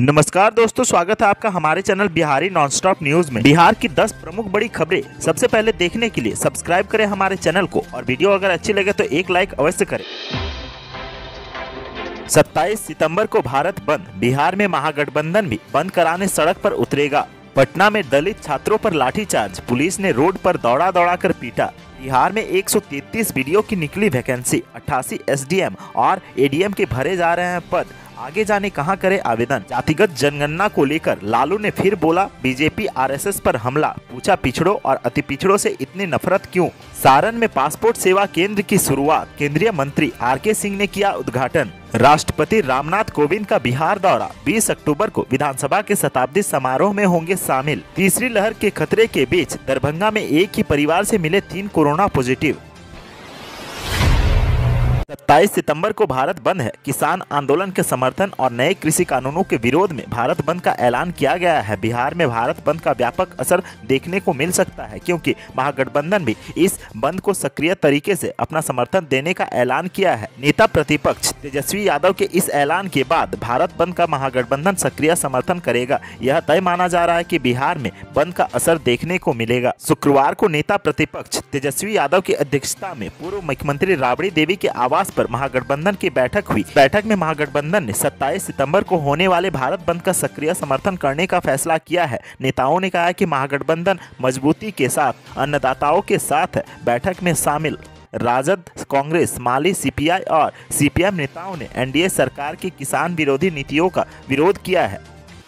नमस्कार दोस्तों, स्वागत है आपका हमारे चैनल बिहारी नॉनस्टॉप न्यूज में। बिहार की 10 प्रमुख बड़ी खबरें सबसे पहले देखने के लिए सब्सक्राइब करें हमारे चैनल को और वीडियो अगर अच्छी लगे तो एक लाइक अवश्य करें। 27 सितंबर को भारत बंद, बिहार में महागठबंधन भी बंद कराने सड़क पर उतरेगा। पटना में दलित छात्रों पर लाठीचार्ज, पुलिस ने रोड पर दौड़ा दौड़ा कर पीटा। बिहार में 133 वीडियो की निकली वैकेंसी, 88 एसडीएम और एडीएम के भरे जा रहे हैं पद, आगे जाने कहां करे आवेदन। जातिगत जनगणना को लेकर लालू ने फिर बोला बीजेपी आरएसएस पर हमला, पूछा पिछड़ों और अति पिछड़ों से इतनी नफरत क्यों। सारण में पासपोर्ट सेवा केंद्र की शुरुआत, केंद्रीय मंत्री आरके सिंह ने किया उद्घाटन। राष्ट्रपति रामनाथ कोविंद का बिहार दौरा, 20 अक्टूबर को विधानसभा के शताब्दी समारोह में होंगे शामिल। तीसरी लहर के खतरे के बीच दरभंगा में एक ही परिवार से मिले 3 कोरोना पॉजिटिव। 27 सितंबर को भारत बंद है। किसान आंदोलन के समर्थन और नए कृषि कानूनों के विरोध में भारत बंद का ऐलान किया गया है। बिहार में भारत बंद का व्यापक असर देखने को मिल सकता है, क्योंकि महागठबंधन भी इस बंद को सक्रिय तरीके से अपना समर्थन देने का ऐलान किया है। नेता प्रतिपक्ष तेजस्वी यादव के इस ऐलान के बाद भारत बंद का महागठबंधन सक्रिय समर्थन करेगा। यह तय माना जा रहा है कि बिहार में बंद का असर देखने को मिलेगा। शुक्रवार को नेता प्रतिपक्ष तेजस्वी यादव की अध्यक्षता में पूर्व मुख्यमंत्री राबड़ी देवी के आवास पर महागठबंधन की बैठक हुई। बैठक में महागठबंधन ने 27 सितंबर को होने वाले भारत बंद का सक्रिय समर्थन करने का फैसला किया है। नेताओं ने कहा कि महागठबंधन मजबूती के साथ अन्नदाताओं के साथ है। बैठक में शामिल राजद, कांग्रेस, माली, सीपीआई और सीपीएम नेताओं ने एनडीए सरकार की किसान विरोधी नीतियों का विरोध किया है।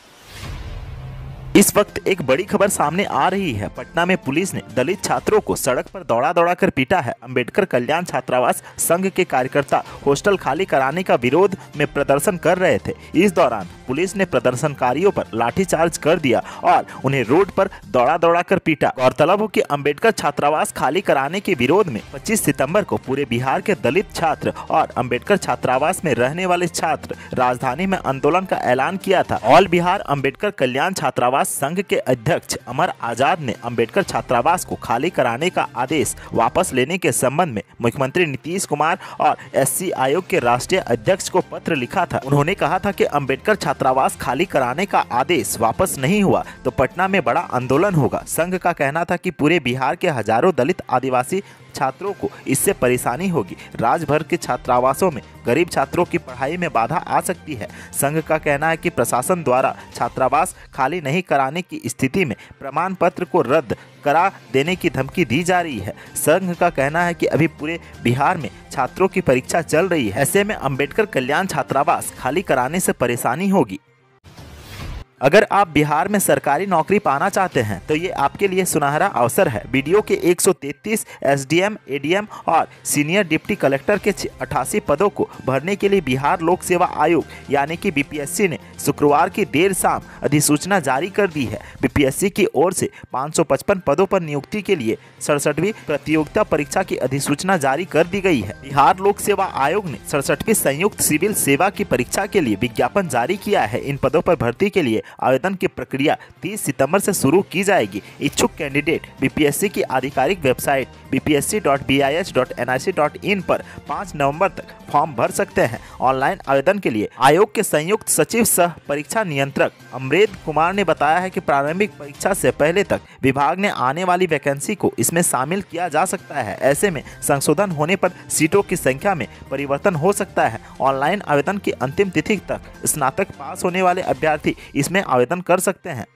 इस वक्त एक बड़ी खबर सामने आ रही है। पटना में पुलिस ने दलित छात्रों को सड़क पर दौड़ा दौड़ा कर पीटा है। अंबेडकर कल्याण छात्रावास संघ के कार्यकर्ता हॉस्टल खाली कराने का विरोध में प्रदर्शन कर रहे थे। इस दौरान पुलिस ने प्रदर्शनकारियों पर लाठीचार्ज कर दिया और उन्हें रोड पर दौड़ा दौड़ा कर पीटा। गौरतलब हो कि अंबेडकर छात्रावास खाली कराने के विरोध में 25 सितंबर को पूरे बिहार के दलित छात्र और अंबेडकर छात्रावास में रहने वाले छात्र राजधानी में आंदोलन का ऐलान किया था। ऑल बिहार अंबेडकर कल्याण छात्रावास संघ के अध्यक्ष अमर आजाद ने अंबेडकर छात्रावास को खाली कराने का आदेश वापस लेने के संबंध में मुख्यमंत्री नीतीश कुमार और एससी आयोग के राष्ट्रीय अध्यक्ष को पत्र लिखा था। उन्होंने कहा था कि अंबेडकर छात्रावास खाली कराने का आदेश वापस नहीं हुआ तो पटना में बड़ा आंदोलन होगा। संघ का कहना था कि पूरे बिहार के हजारों दलित आदिवासी छात्रों को इससे परेशानी होगी। राज्य भर के छात्रावासों में गरीब छात्रों की पढ़ाई में बाधा आ सकती है। संघ का कहना है कि प्रशासन द्वारा छात्रावास खाली नहीं कराने की स्थिति में प्रमाण पत्र को रद्द करा देने की धमकी दी जा रही है। संघ का कहना है कि अभी पूरे बिहार में छात्रों की परीक्षा चल रही है, ऐसे में अंबेडकर कल्याण छात्रावास खाली कराने से परेशानी होगी। अगर आप बिहार में सरकारी नौकरी पाना चाहते हैं तो ये आपके लिए सुनहरा अवसर है। वीडियो के 133 एसडीएम, एडीएम और सीनियर डिप्टी कलेक्टर के 88 पदों को भरने के लिए बिहार लोक सेवा आयोग यानी कि बीपीएससी ने शुक्रवार की देर शाम अधिसूचना जारी कर दी है। बीपीएससी की ओर से 555 पदों पर नियुक्ति के लिए 67वीं प्रतियोगिता परीक्षा की अधिसूचना जारी कर दी गई है। बिहार लोक सेवा आयोग ने 67वीं संयुक्त सिविल सेवा की परीक्षा के लिए विज्ञापन जारी किया है। इन पदों पर भर्ती के लिए आवेदन की प्रक्रिया 30 सितंबर से शुरू की जाएगी। इच्छुक कैंडिडेट बीपीएससी की आधिकारिक वेबसाइट bpsc.bis.nic.in पर 5 नवंबर तक फॉर्म भर सकते हैं। ऑनलाइन आवेदन के लिए आयोग के संयुक्त सचिव सह परीक्षा नियंत्रक अमरेंद्र कुमार ने बताया है कि प्रारंभिक परीक्षा से पहले तक विभाग ने आने वाली वैकेंसी को इसमें शामिल किया जा सकता है। ऐसे में संशोधन होने पर सीटों की संख्या में परिवर्तन हो सकता है। ऑनलाइन आवेदन की अंतिम तिथि तक स्नातक पास होने वाले अभ्यर्थी इसमें आवेदन कर सकते हैं।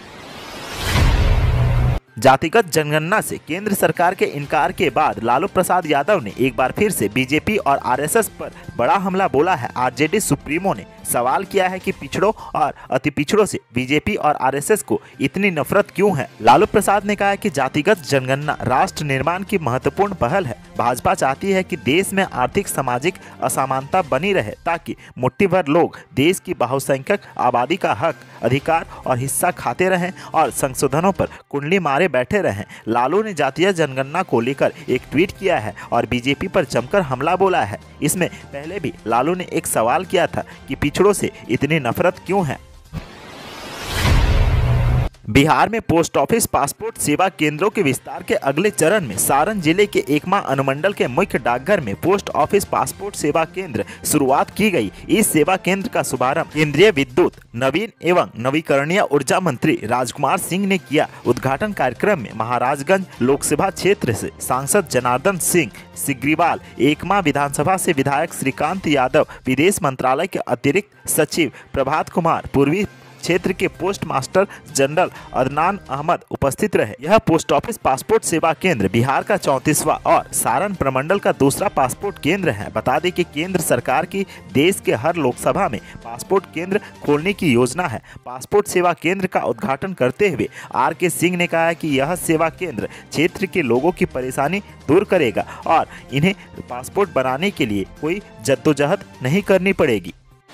जातिगत जनगणना से केंद्र सरकार के इनकार के बाद लालू प्रसाद यादव ने एक बार फिर से बीजेपी और आरएसएस पर बड़ा हमला बोला है। आरजेडी सुप्रीमो ने सवाल किया है कि पिछड़ों और अति पिछड़ों से बीजेपी और आरएसएस को इतनी नफरत क्यों है। लालू प्रसाद ने कहा कि जातिगत जनगणना राष्ट्र निर्माण की महत्वपूर्ण पहल है। भाजपा चाहती है कि देश में आर्थिक सामाजिक असमानता बनी रहे ताकि मुट्ठी भर लोग देश की बहुसंख्यक आबादी का हक, अधिकार और हिस्सा खाते रहें और संशोधनों पर कुंडली मारे बैठे रहें। लालू ने जातीय जनगणना को लेकर एक ट्वीट किया है और बीजेपी पर जमकर हमला बोला है। इसमें पहले भी लालू ने एक सवाल किया था कि पिछड़ों से इतनी नफरत क्यों है। बिहार में पोस्ट ऑफिस पासपोर्ट सेवा केंद्रों के विस्तार के अगले चरण में सारण जिले के एकमा अनुमंडल के मुख्य डाकघर में पोस्ट ऑफिस पासपोर्ट सेवा केंद्र शुरुआत की गई। इस सेवा केंद्र का शुभारंभ केंद्रीय विद्युत, नवीन एवं नवीकरणीय ऊर्जा मंत्री राजकुमार सिंह ने किया। उद्घाटन कार्यक्रम में महाराजगंज लोकसभा क्षेत्र से सांसद जनार्दन सिंह सिग्रीवाल, एकमा विधानसभा से विधायक श्रीकांत यादव, विदेश मंत्रालय के अतिरिक्त सचिव प्रभात कुमार, पूर्वी क्षेत्र के post master general Adnan Ahmad उपस्थित रहे। यह पोस्ट ऑफिस पासपोर्ट सेवा केंद्र बिहार का 34वां और सारण प्रमंडल का दूसरा पासपोर्ट केंद्र है। बता दें कि केंद्र सरकार की देश के हर लोकसभा में पासपोर्ट केंद्र खोलने की योजना है। पासपोर्ट सेवा केंद्र का उद्घाटन करते हुए आर.के. सिंह ने कहा कि यह सेवा केंद्र क्षेत्र के लोगों की परेशानी दूर करेगा और इन्हें पासपोर्ट बनाने के लिए कोई जद्दोजहद नहीं करनी पड़ेगी।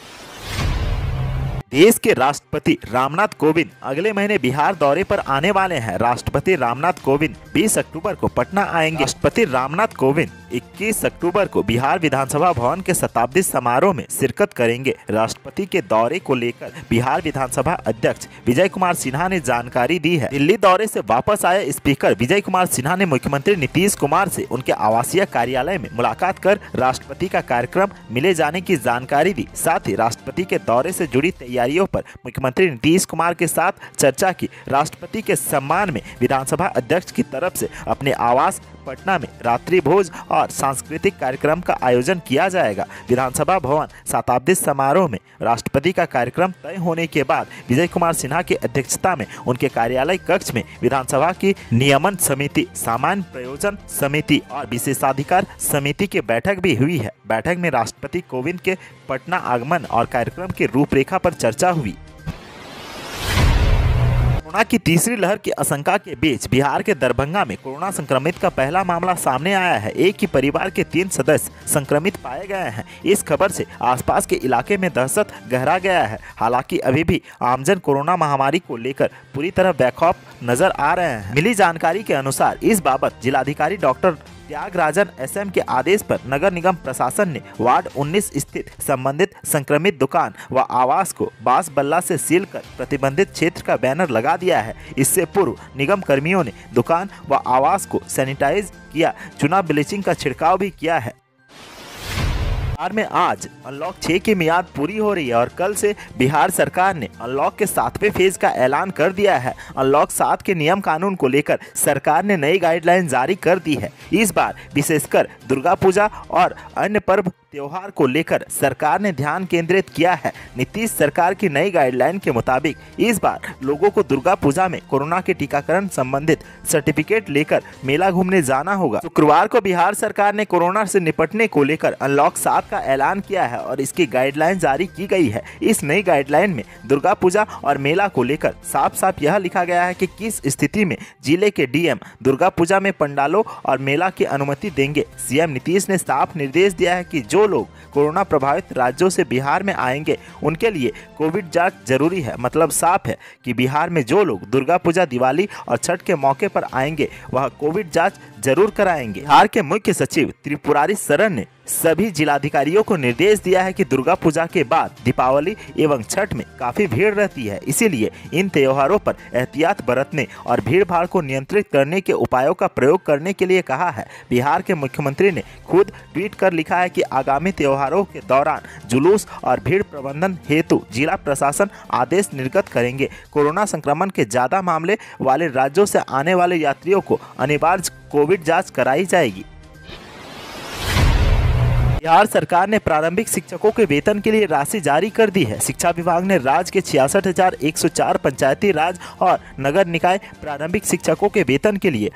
देश के राष्ट्रपति रामनाथ कोविंद अगले महीने बिहार दौरे पर आने वाले हैं। राष्ट्रपति रामनाथ कोविंद 20 अक्टूबर को पटना आएंगे। राष्ट्रपति रामनाथ कोविंद 21 अक्टूबर को बिहार विधानसभा भवन के शताब्दी समारोह में शिरकत करेंगे। राष्ट्रपति के दौरे को लेकर बिहार विधानसभा अध्यक्ष विजय कुमार सिन्हा ने जानकारी दी है। दिल्ली दौरे से वापस आए स्पीकर विजय कुमार सिन्हा ने मुख्यमंत्री नीतीश कुमार से उनके आवासीय कार्यालय में मुलाकात कर राष्ट्रपति का कार्यक्रम मिले जाने की जानकारी दी। साथ ही राष्ट्रपति के दौरे से जुड़ी तैयारियों पर मुख्यमंत्री नीतीश कुमार के साथ चर्चा की। राष्ट्रपति के सम्मान में विधानसभा अध्यक्ष की तरफ से अपने आवास पटना में रात्रि भोज और सांस्कृतिक कार्यक्रम का आयोजन किया जाएगा। विधानसभा भवन शताब्दी समारोह में राष्ट्रपति का कार्यक्रम तय होने के बाद विजय कुमार सिन्हा की अध्यक्षता में उनके कार्यालय कक्ष में विधानसभा की नियमन समिति, सामान्य प्रयोजन समिति और विशेषाधिकार समिति की बैठक भी हुई है। बैठक में राष्ट्रपति कोविंद के पटना आगमन और कार्यक्रम की रूपरेखा पर चर्चा हुई। कोरोना की तीसरी लहर की आशंका के बीच बिहार के दरभंगा में कोरोना संक्रमित का पहला मामला सामने आया है। एक ही परिवार के 3 सदस्य संक्रमित पाए गए हैं। इस खबर से आसपास के इलाके में दहशत गहरा गया है। हालांकि अभी भी आमजन कोरोना महामारी को लेकर पूरी तरह बेखौफ नजर आ रहे हैं। मिली जानकारी के अनुसार इस बाबत जिलाधिकारी डॉक्टर त्यागराजन एसएम के आदेश पर नगर निगम प्रशासन ने वार्ड 19 स्थित संबंधित संक्रमित दुकान व आवास को बांस बल्ला से सील कर प्रतिबंधित क्षेत्र का बैनर लगा दिया है। इससे पूर्व निगम कर्मियों ने दुकान व आवास को सैनिटाइज किया, चूना ब्लीचिंग का छिड़काव भी किया है। बिहार में आज अनलॉक 6 की मियाद पूरी हो रही है और कल से बिहार सरकार ने अनलॉक के 7वें फेज का ऐलान कर दिया है। अनलॉक 7 के नियम कानून को लेकर सरकार ने नई गाइडलाइन जारी कर दी है। इस बार विशेषकर दुर्गा पूजा और अन्य पर्व त्योहार को लेकर सरकार ने ध्यान केंद्रित किया है। नीतीश सरकार की नई गाइडलाइन के मुताबिक इस बार लोगों को दुर्गा पूजा में कोरोना के टीकाकरण संबंधित सर्टिफिकेट लेकर मेला घूमने जाना होगा। शुक्रवार को बिहार सरकार ने कोरोना से निपटने को लेकर अनलॉक 7 का ऐलान किया है और इसकी गाइडलाइन जारी की गई है। इस नई गाइडलाइन में दुर्गा पूजा और मेला को लेकर साफ साफ यह लिखा गया है कि किस स्थिति में जिले के डीएम दुर्गा पूजा में पंडालों और मेला की अनुमति देंगे। सीएम नीतीश ने साफ निर्देश दिया है कि जो लोग कोरोना प्रभावित राज्यों से बिहार में आएंगे उनके लिए कोविड जांच जरूरी है। मतलब साफ है कि बिहार में जो लोग दुर्गा पूजा, दिवाली और छठ के मौके पर आएंगे वह कोविड जांच जरूर कराएंगे। बिहार के मुख्य सचिव त्रिपुरारी शरण ने सभी जिलाधिकारियों को निर्देश दिया है कि दुर्गा पूजा के बाद दीपावली एवं छठ में काफी भीड़ रहती है, इसीलिए इन त्योहारों पर एहतियात बरतने और भीड़ भाड़ को नियंत्रित करने के उपायों का प्रयोग करने के लिए कहा है। बिहार के मुख्यमंत्री ने खुद ट्वीट कर लिखा है कि आगामी त्योहारों के दौरान जुलूस और भीड़ प्रबंधन हेतु जिला प्रशासन आदेश निर्गत करेंगे। कोरोना संक्रमण के ज्यादा मामले वाले राज्यों से आने वाले यात्रियों को अनिवार्य कोविड जांच कराई जाएगी। बिहार सरकार ने प्रारंभिक शिक्षकों के वेतन के लिए राशि जारी कर दी है। शिक्षा विभाग ने राज्य के 66,104 पंचायती राज और नगर निकाय प्रारंभिक शिक्षकों के वेतन के लिए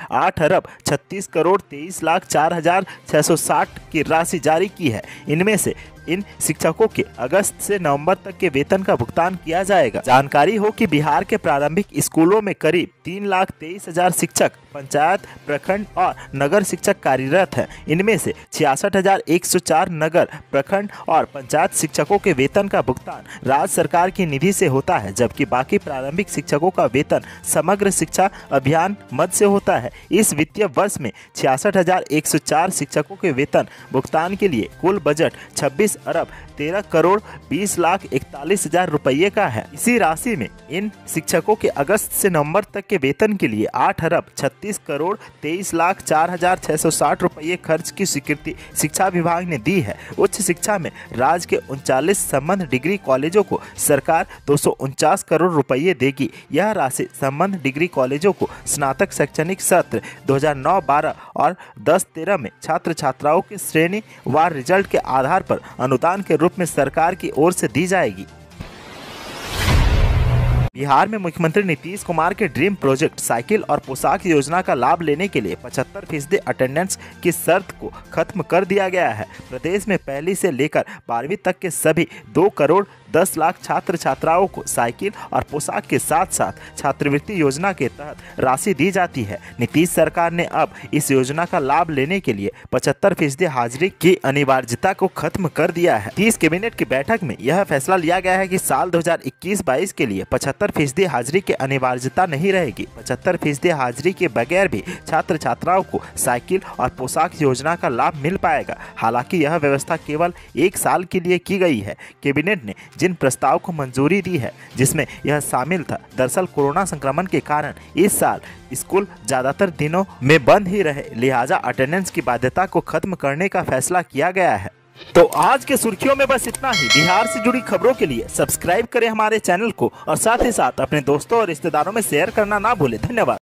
8,36,23,04,660 की राशि जारी की है। इनमें से इन शिक्षकों के अगस्त से नवंबर तक के वेतन का भुगतान किया जाएगा। जानकारी हो कि बिहार के प्रारंभिक स्कूलों में करीब 3,23,000 शिक्षक, पंचायत, प्रखंड और नगर शिक्षक कार्यरत हैं। इनमें से 66,104 नगर, प्रखंड और पंचायत शिक्षकों के वेतन का भुगतान राज्य सरकार की निधि से होता है, जबकि बाकी प्रारंभिक शिक्षकों का वेतन समग्र शिक्षा अभियान मद से होता है। इस वित्तीय वर्ष में 66,104 शिक्षकों के वेतन भुगतान के लिए कुल बजट 26 23 अरब 13 करोड़ 20 लाख 41 हजार रुपये का है। इसी राशि में इन शिक्षकों के अगस्त से नवंबर तक के वेतन के लिए 8 अरब 36 करोड़ 23 लाख 4 हजार 660 रुपये खर्च की स्वीकृति शिक्षा विभाग ने दी है। उच्च शिक्षा में राज्य के 39 संबद्ध डिग्री कॉलेजों को सरकार 249 करोड़ रुपये देगी। यह राशि संबद्ध डिग्री कॉलेजों को स्नातक शैक्षणिक सत्र 2009-12 और 10-13 में छात्र छात्राओं के श्रेणीवार रिजल्ट के आधार पर अनुदान के रूप में सरकार की ओर से दी जाएगी। बिहार में मुख्यमंत्री नीतीश कुमार के ड्रीम प्रोजेक्ट साइकिल और पोशाक योजना का लाभ लेने के लिए 75% अटेंडेंस की शर्त को खत्म कर दिया गया है। प्रदेश में पहली से लेकर 12वीं तक के सभी 2 करोड़ 10 लाख छात्र छात्राओं को साइकिल और पोशाक के साथ साथ छात्रवृत्ति योजना के तहत राशि दी जाती है। नीतीश सरकार ने अब इस योजना का लाभ लेने के लिए 75% हाजिरी की अनिवार्यता को खत्म कर दिया है। 30 कैबिनेट की बैठक में यह फैसला लिया गया है कि साल 2021-22 के लिए 75% हाजिरी की अनिवार्यता नहीं रहेगी। 75% हाजिरी के बगैर भी छात्र छात्राओं को साइकिल और पोशाक योजना का लाभ मिल पाएगा। हालांकि यह व्यवस्था केवल 1 साल के लिए की गई है। कैबिनेट ने जिन प्रस्ताव को मंजूरी दी है जिसमें यह शामिल था। दरअसल कोरोना संक्रमण के कारण इस साल स्कूल ज्यादातर दिनों में बंद ही रहे, लिहाजा अटेंडेंस की बाध्यता को खत्म करने का फैसला किया गया है। तो आज के सुर्खियों में बस इतना ही। बिहार से जुड़ी खबरों के लिए सब्सक्राइब करें हमारे चैनल को और साथ ही साथ अपने दोस्तों और रिश्तेदारों में शेयर करना ना भूलें। धन्यवाद।